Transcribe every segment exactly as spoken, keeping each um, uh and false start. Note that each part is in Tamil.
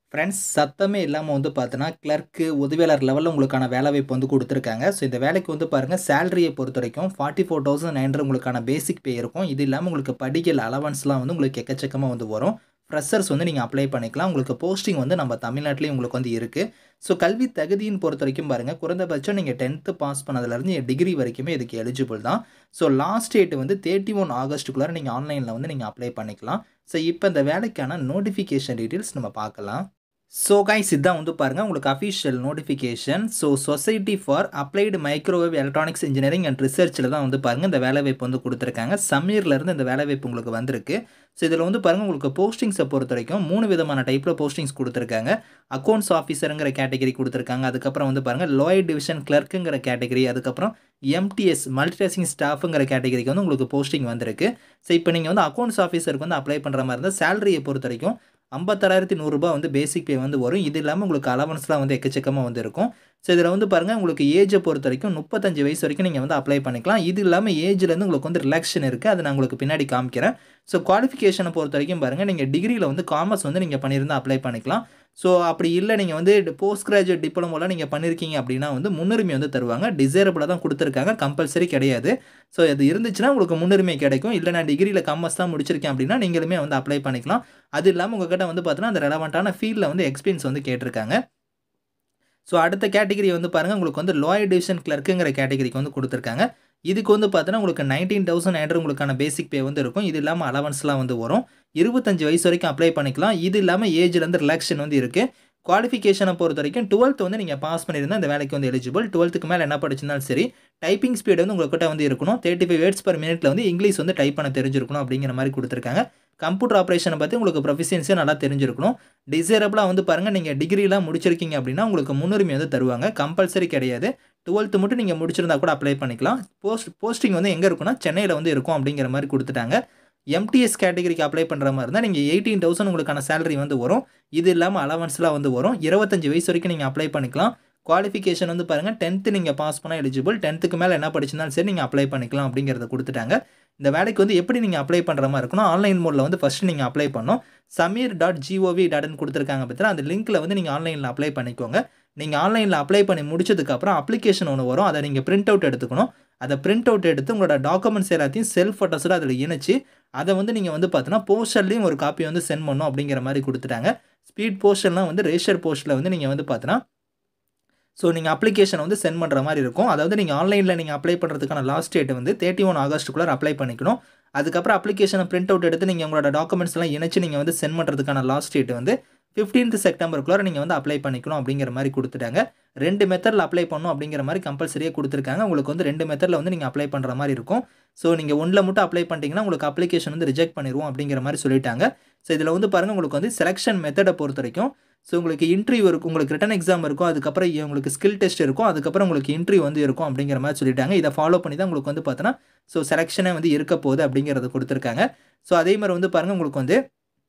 ஃப்ரெண்ட்ஸ் சத்தமே இல்லாம வந்து பார்த்தோன்னா, கிளர்க்கு, உதவியாளர் லெவல்ல உங்களுக்கான வேலைவாய்ப்பு வந்து குடுத்துருக்காங்க. ஸோ இந்த வேலைக்கு வந்து பாருங்க, சேலரிய பொறுத்தவரைக்கும் நாற்பத்தி நான்காயிரத்து ஐநூறு உங்களுக்கான பேசிக் பே இருக்கும். இது இல்லாம உங்களுக்கு படிக்கல் அலவன்ஸ்லாம் வந்து உங்களுக்கு எக்கச்சக்கமா வந்து வரும். ஃப்ரெஷர்ஸ் வந்து நீங்க அப்ளை பண்ணிக்கலாம். உங்களுக்கு போஸ்டிங் வந்து நம்ம தமிழ்நாட்டிலேயே உங்களுக்கு வந்து இருக்கு. ஸோ கல்வி தகுதின்னு பொறுத்தவரைக்கும் பாருங்க, குறைந்தபட்சம் நீங்க பத்தாம் பாஸ் பண்ணதுலேருந்து டிகிரி வரைக்குமே இதுக்கு எலிஜிபிள் தான். ஸோ லாஸ்ட் டேட் வந்து முப்பத்தி ஒன்று ஆகஸ்ட்டுக்குள்ளார நீங்க ஆன்லைன்ல வந்து நீங்க அப்ளை பண்ணிக்கலாம். ஸோ இப்ப இந்த வேலைக்கான நோட்டிஃபிகேஷன் டீட்டெயில்ஸ் நம்ம பார்க்கலாம். ஸோ கைஸ் இதான் வந்து பாருங்கள் உங்களுக்கு official notification. So society for applied microwave electronics engineering and ரிசர்ச்சில் தான் வந்து பாருங்கள் இந்த வேலைவாய்ப்பு வந்து கொடுத்துருக்காங்க. சமீர்லேருந்து இந்த வேலைவாய்ப்பு உங்களுக்கு வந்திருக்கு. ஸோ இதில் வந்து பாருங்கள் உங்களுக்கு போஸ்டிங்ஸை பொறுத்த வரைக்கும் மூணு விதமான டைப்பில் போஸ்டிங்ஸ் கொடுத்துருக்காங்க. அக்கௌண்ட்ஸ் ஆஃபீஸருங்கிற கேட்டகரி கொடுத்துருக்காங்க. அதுக்கப்புறம் வந்து பாருங்கள் லோயர் டிவிஷன் கிளர்க்குங்கிற கேட்டகரி, அதுக்கப்புறம் எம்டிஎஸ் மல்டிடாஸ்கிங் ஸ்டாஃபுங்கிற கேட்டகரிக்கு வந்து உங்களுக்கு போஸ்டிங் வந்திருக்கு. ஸோ இப்போ நீங்கள் வந்து அக்கௌண்ட்ஸ் ஆஃபீஸருக்கு வந்து அப்ளை பண்ணுற மாதிரி இருந்தால் சேலரியை பொறுத்த வரைக்கும் ஐம்பத்தாறாயிரத்து நூறு ரூபாய் வந்து பேசிக் பே வந்து வரும். இது இல்லாமல் உங்களுக்கு அலவன்ஸ்லாம் வந்து எக்கச்சக்கமாக வந்து இருக்கும். ஸோ இதில் வந்து பாருங்கள் உங்களுக்கு ஏஜை பொறுத்த வரைக்கும் முப்பத்தஞ்சு வயசு வரைக்கும் நீங்கள் வந்து அப்ளை பண்ணிக்கலாம். இது இல்லாமல் ஏஜ்லேருந்து உங்களுக்கு வந்து ரிலாக்ஷன் இருக்குது. அதை நான் உங்களுக்கு பின்னாடி காமிக்கிறேன். ஸோ குவாலிஃபிகேஷனை பொறுத்த வரைக்கும் பாருங்கள், நீங்கள் டிகிரியில் வந்து காமர்ஸ் வந்து நீங்கள் பண்ணியிருந்தால் அப்ளை பண்ணிக்கலாம். ஸோ அப்படி இல்லை நீங்கள் வந்து போஸ்ட் கிராஜுவேட் டிப்ளமோலாம் நீங்கள் பண்ணியிருக்கீங்க அப்படின்னா வந்து முன்னுரிமை வந்து தருவாங்க. டிசைரபிளாக தான் கொடுத்துருக்காங்க, கம்பல்சரி கிடையாது. ஸோ அது இருந்துச்சுன்னா உங்களுக்கு முன்னுரிமை கிடைக்கும். இல்லை நான் டிகிரியில் காமர்ஸ் தான் முடிச்சிருக்கேன் அப்படின்னா நீங்களுமே வந்து அப்ளை பண்ணிக்கலாம். அது இல்லாமல் உங்கள்கிட்ட வந்து பார்த்தீங்கன்னா அந்த ரெலவெண்ட்டான ஃபீல்டில் வந்து எக்ஸ்பீரியன்ஸ் வந்து கேட்டிருக்காங்க. ஸோ அடுத்த கேட்டகரி வந்து பாருங்கள் உங்களுக்கு வந்து லோயர் டிவிஷன் கிளர்க்குங்கிற கேட்டகரிக்கு வந்து கொடுத்துருக்காங்க. இதுக்கு வந்து பார்த்தீங்கன்னா உங்களுக்கு நைன்டீன் தௌசண்ட் ஹண்ட்ரட் உங்களுக்கான பேசிக் பே வந்து இருக்கும். இது இல்லாமல் அலவன்ஸ்லாம் வந்து வரும். இருபத்தஞ்சு வயசு வரைக்கும் அப்ளை பண்ணிக்கலாம். இது இல்லாமல் ஏஜ்லேருந்து ரிலாக்ஷன் வந்து இருக்குது. குவாலிஃபிகேஷனை பொறுத்த வரைக்கும் டுவெல்த் வந்து நீங்கள் பாஸ் பண்ணியிருந்தால் இந்த வேலைக்கு வந்து எலிஜிபிள். டுவெல்த்துக்கு மேலே என்ன படிச்சிருந்தாலும் சரி, டைப்பிங் ஸ்பீடு வந்து உங்கள்கிட்ட வந்து இருக்கணும். தேர்ட்டி ஃபைவ் வேர்ட்ஸ் பர் மினிட்ல வந்து இங்கிலீஷ் வந்து டைப் பண்ண தெரிஞ்சிருக்கணும் அப்படிங்கிற மாதிரி கொடுத்துருக்காங்க. கம்ப்யூட்டர் ஆப்ரேஷனை பற்றி உங்களுக்கு ப்ரொஃபிஷியன்ஸியாக நல்லா தெரிஞ்சிருக்கணும். டிசைரபிளாக வந்து பாருங்கள் நீங்கள் டிகிரிலாம் முடிச்சிருக்கீங்க அப்படின்னா உங்களுக்கு முன்னுரிமை வந்து தருவாங்க. கம்பல்சரி கிடையாது. டுவெல்த்து மட்டும் நீங்கள் முடிச்சிருந்தா கூட அப்ளை பண்ணிக்கலாம். போஸ்ட் போஸ்டிங் வந்து எங்கே இருக்குன்னா சென்னையில் வந்து இருக்கும் அப்படிங்கிற மாதிரி கொடுத்துட்டாங்க. எம்டிஎஸ் கேட்டகரிக்கு அப்ளை பண்ணுற மாதிரி இருந்தால் நீங்கள் எயிட்டீன் தௌசண்ட் உங்களுக்கான சேலரி வந்து வரும். இது இல்லாமல் அலவன்ஸ்லாம் வந்து வரும். இருபத்தஞ்சு வயசு வரைக்கும் நீங்கள் அப்ளை பண்ணிக்கலாம். குவாலிஃபிகேஷன் வந்து பாருங்கள் டென்த்து நீங்கள் பாஸ் பண்ணால் எலிஜிபிள். டென்த்துக்கு மேலே என்ன படிச்சிருந்தாலும் சரி நீங்கள் அப்ளை பண்ணிக்கலாம் அப்படிங்கிறத கொடுத்துட்டாங்க. இந்த வேலைக்கு வந்து எப்படி நீங்கள் அப்ளை பண்ணுற மாதிரி இருக்கணும், ஆன்லைன் மோடில் வந்து ஃபஸ்ட்டு நீங்கள் அப்ளை பண்ணணும். சமீர் டாட் ஜிஓவி டாட்னு கொடுத்துருக்காங்க பார்த்தீங்கன்னா, அந்த லிங்க்கில் வந்து நீங்கள் ஆன்லைனில் அப்ளை பண்ணிக்கோங்க. நீங்கள் ஆன்லைனில் அப்ளை பண்ணி முடிச்சதுக்கப்புறம் அப்ளிகேஷன் ஒன்று வரும். அதை நீங்கள் பிரிண்ட் அவுட் எடுத்துக்கணும். அதை பிரிண்ட் அவுட் எடுத்து உங்களோட டாக்குமெண்ட்ஸ் எல்லாத்தையும் செல்ஃப் ஃபோட்டோஸோட அதில் இணைச்சி அதை வந்து நீங்கள் வந்து பார்த்தீங்கன்னா போஸ்டர்லேயும் ஒரு காப்பி வந்து சென்ட் பண்ணணும் அப்படிங்கிற மாதிரி கொடுத்துட்டாங்க. ஸ்பீட் போஸ்டர்லாம் வந்து ரேஷர் போஸ்ட்டில் வந்து நீங்கள் வந்து பார்த்தீங்கன்னா ஸோ நீங்கள் அப்ளிகேஷன் வந்து சென்ட் பண்ணுற மாதிரி இருக்கும். அதாவது நீங்கள் ஆன்லைனில் நீங்கள் அப்ளை பண்ணுறதுக்கான லாஸ்ட் டேட் வந்து தேர்ட்டி ஒன் ஆகஸ்ட்டுக்குள்ளே அப்ளை பண்ணிக்கணும். அதுக்கப்புறம் அப்ளிகேஷனை பிரிண்ட் அவுட் எடுத்து நீங்கள் உங்களோட டாக்குமெண்ட்ஸ்லாம் இணைச்சி நீங்கள் வந்து சென்ட் பண்ணுறதுக்கான லாஸ்ட் டேட் வந்து ஃபிஃப்டீன்த் செப்டம்பருக்குள்ளே நீங்கள் வந்து அப்ளை பண்ணிக்கணும் அப்படிங்கிற மாதிரி கொடுத்துட்டாங்க. ரெண்டு மெத்தடில் அப்ளை பண்ணணும் அப்படிங்கிற மாதிரி கம்பல்சரியாக கொடுத்துருக்காங்க. உங்களுக்கு வந்து ரெண்டு மெத்தடில் வந்து நீங்கள் அப்ளை பண்ணுற மாதிரி இருக்கும். ஸோ நீங்கள் ஒன்றில் மட்டும் அப்ளை பண்ணிட்டீங்கன்னா உங்களுக்கு அப்ளிகேஷன் வந்து ரிஜெக்ட் பண்ணிடுவோம் அப்படிங்கிற மாதிரி சொல்லிட்டாங்க. ஸோ இதில் வந்து பாருங்கள் உங்களுக்கு வந்து செலெக்ஷன் மெத்தடை பொறுத்த வரைக்கும் ஸோ உங்களுக்கு இன்டர்வியூ இருக்கும், உங்களுக்கு ரிட்டன் எக்ஸாம் இருக்கும், அதுக்கப்புறம் உங்களுக்கு ஸ்கில் டெஸ்ட் இருக்கும், அதுக்கப்புறம் உங்களுக்கு இன்டர்வியூ வந்து இருக்கும் அப்படிங்கிற மாதிரி சொல்லிட்டாங்க. இதை ஃபாலோ பண்ணி தான் உங்களுக்கு வந்து பார்த்தோன்னா ஸோ செலெக்ஷனே வந்து இருக்க போகுது அப்படிங்கிறத கொடுத்துருக்காங்க. ஸோ அதே மாதிரி வந்து பாருங்கள் உங்களுக்கு வந்து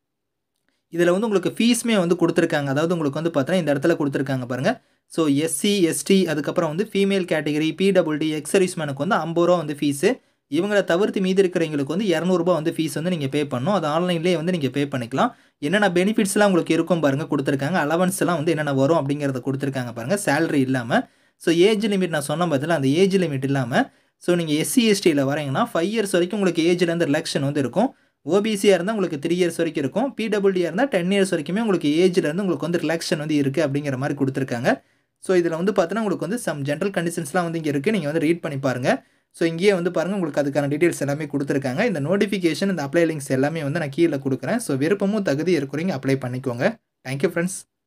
இதில் வந்து உங்களுக்கு ஃபீஸுமே வந்து கொடுத்துருக்காங்க. அதாவது உங்களுக்கு வந்து பார்த்தோன்னா இந்த இடத்துல கொடுத்துருக்காங்க பாருங்கள். ஸோ எஸ்சி, எஸ்டி, அதுக்கப்புறம் வந்து ஃபீமேல் கேட்டகரி, பிடபிள்யூடி, எக்ஸ் சர்வீஸ்மேனுக்கு வந்து ஐம்பது ரூபா வந்து ஃபீஸு. இவங்களை தவிர்த்து மீதி இருக்கிறவங்களுக்கு வந்து இரநூறுபா வந்து ஃபீஸ் வந்து நீங்கள் பே பண்ணணும். அது ஆன்லைன்லேயே வந்து நீங்கள் பே பண்ணிக்கலாம். என்னென்ன பெனிஃபிட்ஸ்லாம் உங்களுக்கு இருக்கும் பாருங்கள் கொடுத்துருக்காங்க. அலவன்ஸ்லாம் வந்து என்னென்ன வரும் அப்படிங்கிறத கொடுத்துருக்காங்க பாருங்கள். சேலரி இல்லாமல் ஸோ ஏஜ் லிமிட் நான் சொன்ன பதில் அந்த ஏஜ் லிமிட் இல்லாமல் ஸோ நீங்கள் எஸ்சி, எஸ்டியில் வரீங்கன்னா ஃபைவ் இயர்ஸ் வரைக்கும் உங்களுக்கு ஏஜ்லேருந்து ரிலாக்ஷன் வந்து இருக்கும். ஓபிசியாக இருந்தால் உங்களுக்கு த்ரீ இயர்ஸ் வரைக்கும் இருக்கும். பிடபிள்யூடியாக இருந்தால் டென் இயர்ஸ் வரைக்குமே உங்களுக்கு ஏஜ்லேருந்து உங்களுக்கு வந்து ரிலாக்ஷன் வந்து இருக்குது அப்படிங்கிற மாதிரி கொடுத்துருக்காங்க. ஸோ இதில் வந்து பார்த்தீங்கன்னா உங்களுக்கு வந்து சம் ஜென்ரல் கண்டிஷன்ஸ்லாம் வந்து இங்கே இருக்குது. நீங்கள் வந்து ரீட் பண்ணி பாருங்கள். ஸோ இங்கேயே வந்து பாருங்கள் உங்களுக்கு அதுக்கான டீட்டெயில்ஸ் எல்லாமே கொடுத்துருக்காங்க. இந்த நோட்டிஃபிகேஷன் இந்த அப்ளை லிங்க்ஸ் எல்லாமே வந்து நான் கீழே கொடுக்குறேன். ஸோ விருப்பமும் தகுதி இருக்கிறவங்க அப்ளை பண்ணிக்கோங்க. Thank you friends.